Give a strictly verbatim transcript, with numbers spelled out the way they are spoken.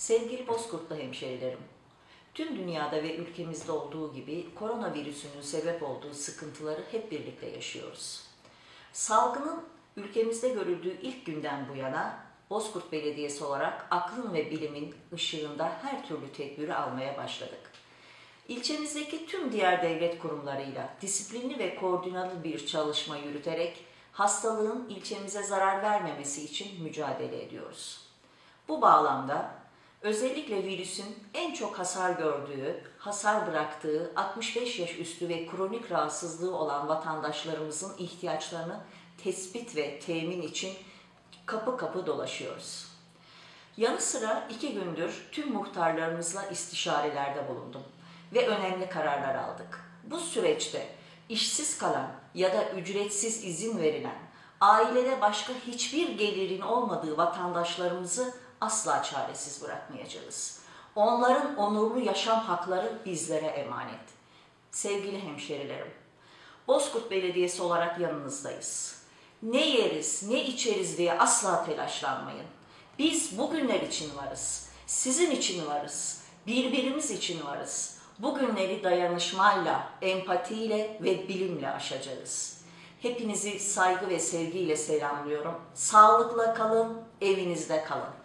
Sevgili Bozkurtlu hemşehrilerim, tüm dünyada ve ülkemizde olduğu gibi koronavirüsünün sebep olduğu sıkıntıları hep birlikte yaşıyoruz. Salgının ülkemizde görüldüğü ilk günden bu yana Bozkurt Belediyesi olarak aklın ve bilimin ışığında her türlü tedbiri almaya başladık. İlçemizdeki tüm diğer devlet kurumlarıyla disiplinli ve koordinalı bir çalışma yürüterek hastalığın ilçemize zarar vermemesi için mücadele ediyoruz. Bu bağlamda özellikle virüsün en çok hasar gördüğü, hasar bıraktığı altmış beş yaş üstü ve kronik rahatsızlığı olan vatandaşlarımızın ihtiyaçlarını tespit ve temin için kapı kapı dolaşıyoruz. Yanı sıra iki gündür tüm muhtarlarımızla istişarelerde bulundum ve önemli kararlar aldık. Bu süreçte işsiz kalan ya da ücretsiz izin verilen, ailede başka hiçbir gelirin olmadığı vatandaşlarımızı asla çaresiz bırakmayacağız. Onların onurlu yaşam hakları bizlere emanet. Sevgili hemşerilerim, Bozkurt Belediyesi olarak yanınızdayız. Ne yeriz, ne içeriz diye asla telaşlanmayın. Biz bugünler için varız, sizin için varız, birbirimiz için varız. Bu günleri dayanışmayla, empatiyle ve bilimle aşacağız. Hepinizi saygı ve sevgiyle selamlıyorum. Sağlıkla kalın, evinizde kalın.